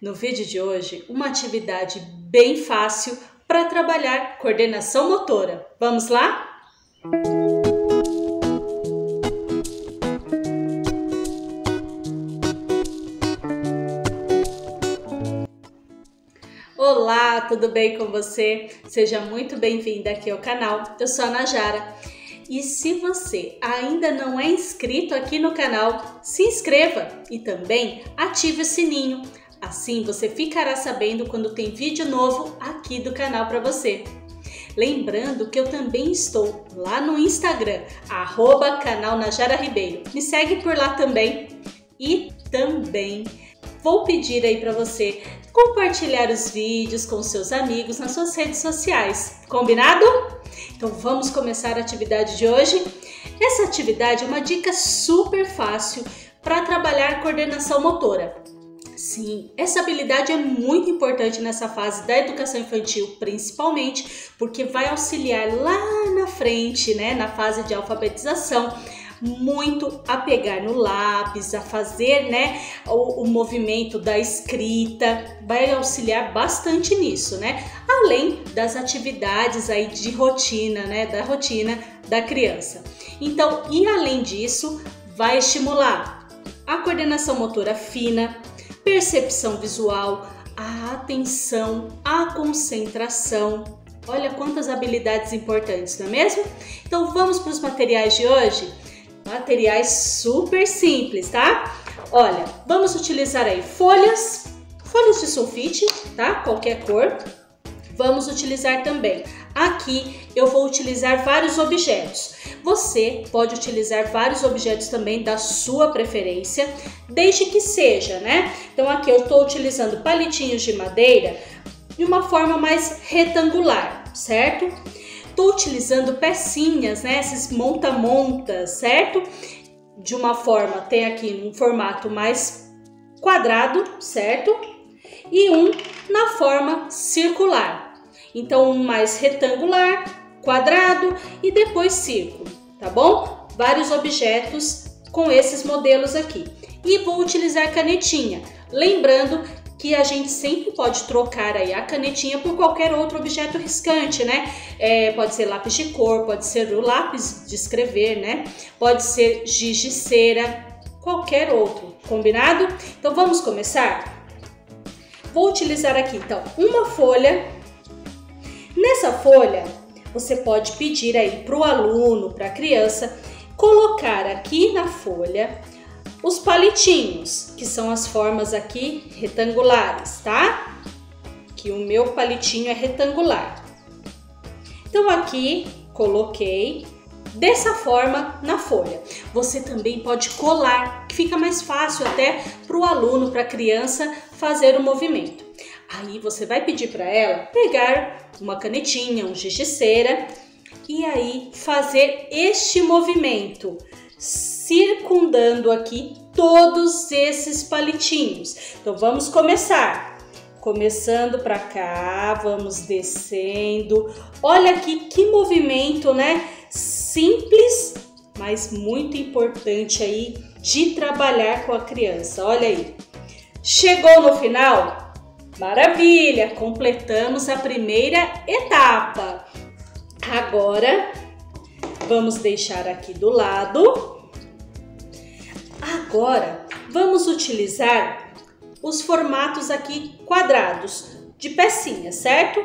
No vídeo de hoje, uma atividade bem fácil para trabalhar coordenação motora. Vamos lá? Olá, tudo bem com você? Seja muito bem-vinda aqui ao canal. Eu sou a Najara. E se você ainda não é inscrito aqui no canal, se inscreva e também ative o sininho. Assim você ficará sabendo quando tem vídeo novo aqui do canal para você. Lembrando que eu também estou lá no Instagram, @canal Najara Ribeiro. Me segue por lá também. E também vou pedir aí para você compartilhar os vídeos com seus amigos nas suas redes sociais. Combinado? Então vamos começar a atividade de hoje. Essa atividade é uma dica super fácil para trabalhar coordenação motora. Sim, essa habilidade é muito importante nessa fase da educação infantil, principalmente porque vai auxiliar lá na frente, na fase de alfabetização, muito a pegar no lápis, a fazer, o movimento da escrita, vai auxiliar bastante nisso, Além das atividades aí de rotina, da rotina da criança. Então, e além disso, vai estimular a coordenação motora fina, percepção visual, a atenção, a concentração. Olha quantas habilidades importantes, não é mesmo? Então vamos para os materiais de hoje? Materiais super simples, tá? Olha, vamos utilizar aí folhas de sulfite, tá? Qualquer cor. Vamos utilizar também. Aqui eu vou utilizar vários objetos. Você pode utilizar vários objetos também da sua preferência, desde que seja, Então aqui eu estou utilizando palitinhos de madeira de uma forma mais retangular, certo? Estou utilizando pecinhas, esses monta-montas, certo? De uma forma, tem aqui um formato mais quadrado, certo? E um na forma circular. Então, um mais retangular, quadrado e depois círculo, tá bom? Vários objetos com esses modelos aqui. E vou utilizar canetinha. Lembrando que a gente sempre pode trocar aí a canetinha por qualquer outro objeto riscante, pode ser lápis de cor, pode ser o lápis de escrever, Pode ser giz de cera, qualquer outro, combinado? Então vamos começar? Vou utilizar aqui então uma folha. Nessa folha você pode pedir aí para o aluno, para a criança, colocar aqui na folha os palitinhos, que são as formas aqui retangulares, tá? Que o meu palitinho é retangular. Então aqui coloquei dessa forma na folha. Você também pode colar, que fica mais fácil até para o aluno, para a criança fazer o movimento. Aí você vai pedir para ela pegar uma canetinha, um giz de cera e aí fazer este movimento, circundando aqui todos esses palitinhos. Então vamos começar. Começando para cá, vamos descendo. Olha aqui que movimento, Simples, mas muito importante aí de trabalhar com a criança. Olha aí. Chegou no final? Maravilha! Completamos a primeira etapa. Agora vamos deixar aqui do lado. Agora vamos utilizar os formatos aqui quadrados de pecinhas, certo?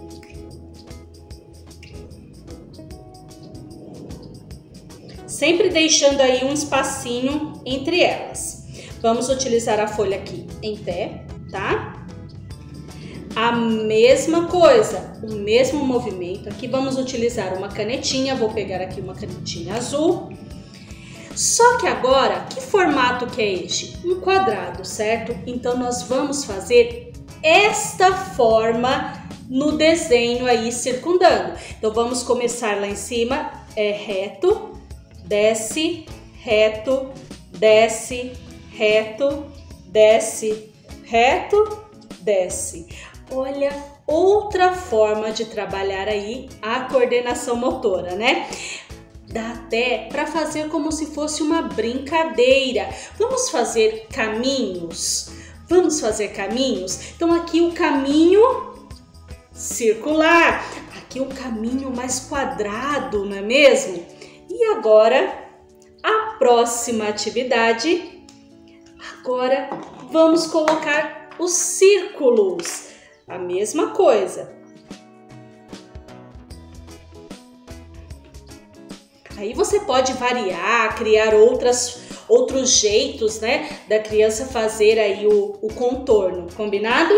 Sempre deixando aí um espacinho entre elas. Vamos utilizar a folha aqui em pé, tá? A mesma coisa, o mesmo movimento. Aqui vamos utilizar uma canetinha, vou pegar aqui uma canetinha azul. Só que agora, que formato que é este? Um quadrado, certo? Então nós vamos fazer esta forma no desenho aí circundando. Então vamos começar lá em cima, reto, desce, reto, desce, reto, desce, reto, desce. Olha, outra forma de trabalhar aí a coordenação motora, Dá até para fazer como se fosse uma brincadeira. Vamos fazer caminhos? Vamos fazer caminhos? Então aqui o caminho circular, aqui o caminho mais quadrado, não é mesmo? E agora, a próxima atividade, agora vamos colocar os círculos, a mesma coisa. Aí você pode variar, criar outros jeitos, né, da criança fazer aí o contorno, combinado?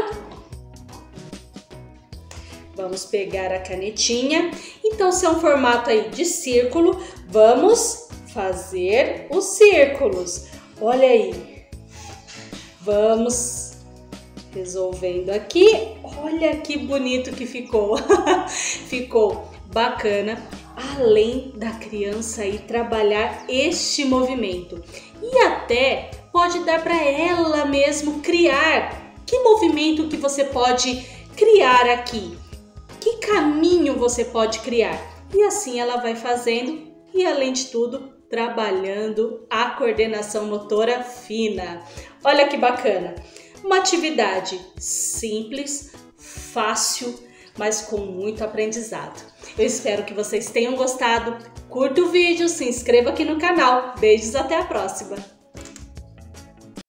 Vamos pegar a canetinha. Então, se é um formato aí de círculo, vamos fazer os círculos. Olha aí. Vamos resolvendo aqui. Olha que bonito que ficou. Ficou bacana. Além da criança aí trabalhar este movimento. E até pode dar para ela mesmo criar. Que movimento que você pode criar aqui? Que caminho você pode criar? E assim ela vai fazendo e, além de tudo, trabalhando a coordenação motora fina. Olha que bacana! Uma atividade simples, fácil, mas com muito aprendizado. Eu espero que vocês tenham gostado. Curta o vídeo, se inscreva aqui no canal. Beijos, até a próxima!